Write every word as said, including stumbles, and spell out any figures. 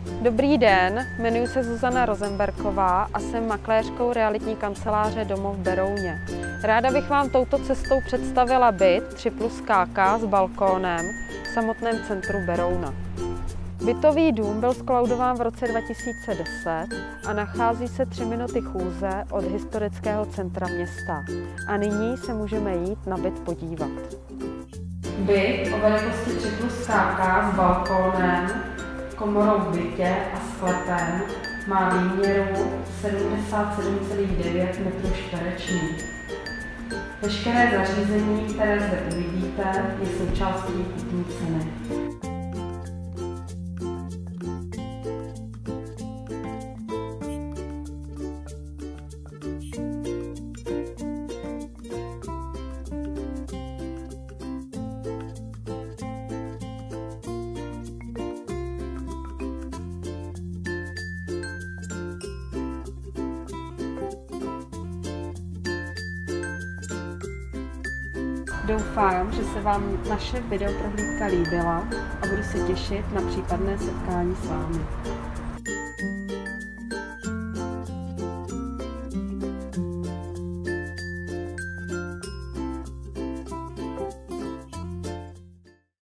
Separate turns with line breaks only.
Dobrý den, jmenuji se Zuzana Rozenberková a jsem makléřkou realitní kanceláře Domov v Berouně. Ráda bych vám touto cestou představila byt tři plus K K s balkónem v samotném centru Berouna. Bytový dům byl zkolaudován v roce dva tisíce deset a nachází se tři minuty chůze od historického centra města. A nyní se můžeme jít na byt podívat. Byt o velikosti tři plus K K s balkónem, komorou v bytě a sklepem má výměru sedmdesát sedm celá devět metrů čtverečních. Veškeré zařízení, které zde uvidíte, je součástí kupní ceny. Doufám, že se vám naše videoprohlídka líbila a budu se těšit na případné setkání s vámi.